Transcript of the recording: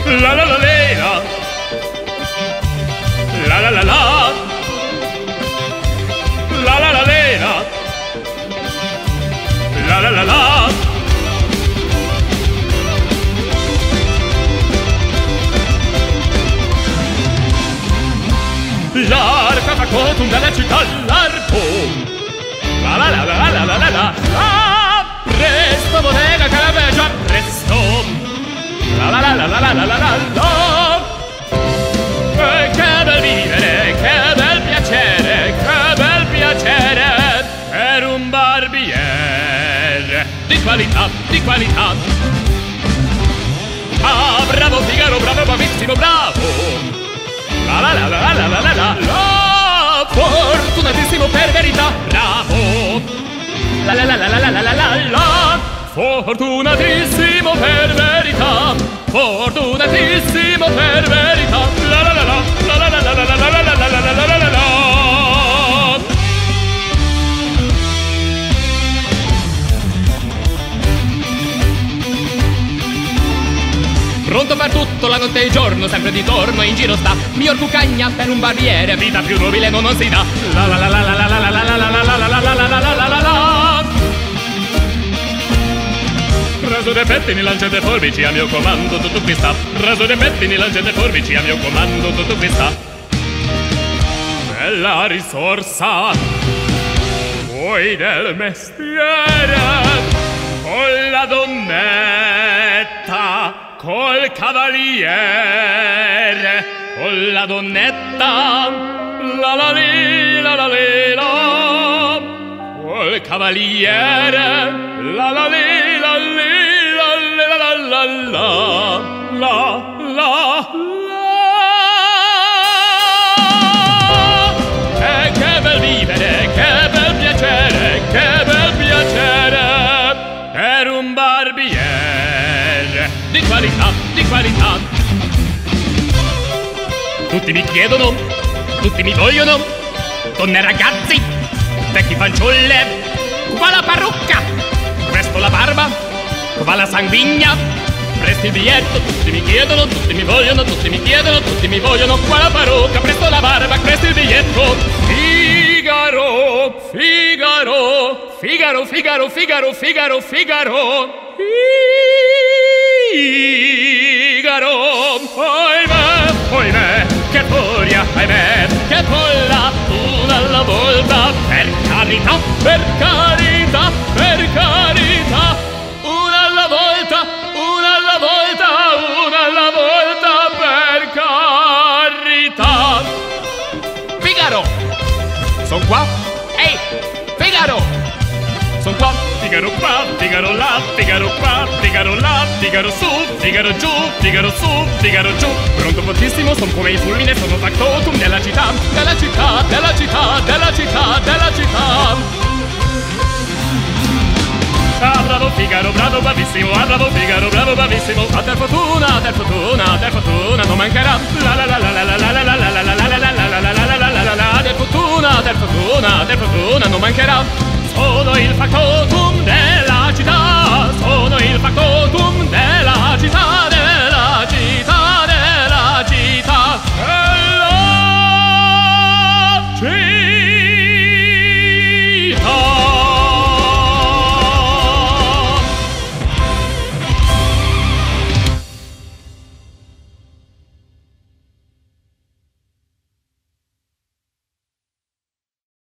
la la la la la la la la la la la la la la la. L'arca fa cotum dalla città, l'arco. La la la la la la la la. Presto bottega calaveggia, presto. La la la la la la la la la. Che bel vivere, che bel piacere per un barbiere di qualità, di qualità. Ah, bravo Figaro, bravo, bravissimo, bravo. La la la la la la la la la. Fortunatissimo per verità, bravo. La la la la la la la la la. Fortunatissimo per verità, fortunatissimo per verità. La la la la la la la la la la la la la la la la. Pronto per tutto, la notte e il giorno, sempre di torno in giro sta. Miglior cucagna per un barbiere, vita più nobile non si dà. La la la la la la la la la la la la la la la la la la la. Raso dei pettini, lancette forbici, a mio comando tutto qui sta. Raso dei pettini, lancette forbici, a mio comando tutto qui sta. Bella risorsa, voi del mestiere, con la donnetta, col cavaliere, con la donnetta, la la li, la la li, la, col cavaliere, la la li, la li, la li, la la la la la la. Che bel vivere, che bel piacere, che bel piacere per un barbiere di qualità, di qualità. Tutti mi chiedono, tutti mi vogliono, donne e ragazzi, vecchi fanciulle, qua la parrucca, presto la barba, qua la sanguigna, presto il biglietto. Tutti mi chiedono, tutti mi vogliono, tutti mi chiedono, tutti mi vogliono, qua la parrucca, presto la barba, presto il biglietto. Figaro, Figaro, Figaro, Figaro, Figaro, Figaro, Figaro, Figaro. Oimè, oimè, che furia, ahimè, che folla, una alla volta, per carità, per carità, per carità, una alla volta, una alla volta, una alla volta, per carità. Figaro, son qua, ehi, Figaro, son qua. Figaro qua, Figaro là, Figaro qua, Figaro là, Figaro su, Figaro giù, Figaro su, Figaro giù. Pronto fortissimo, son come il fulmine, sono factotum della città, della città, della città, della città, della città. Ah, bravo Figaro, bravo bravissimo, ah, bravo Figaro, bravo bravissimo. A te fortuna, a te fortuna, a te fortuna non mancherà. La la la la la la la la la la la la la la la la la la la la. A te fortuna, a te fortuna, a te fortuna non mancherà. Sono il factotum della città, sono il factotum della città.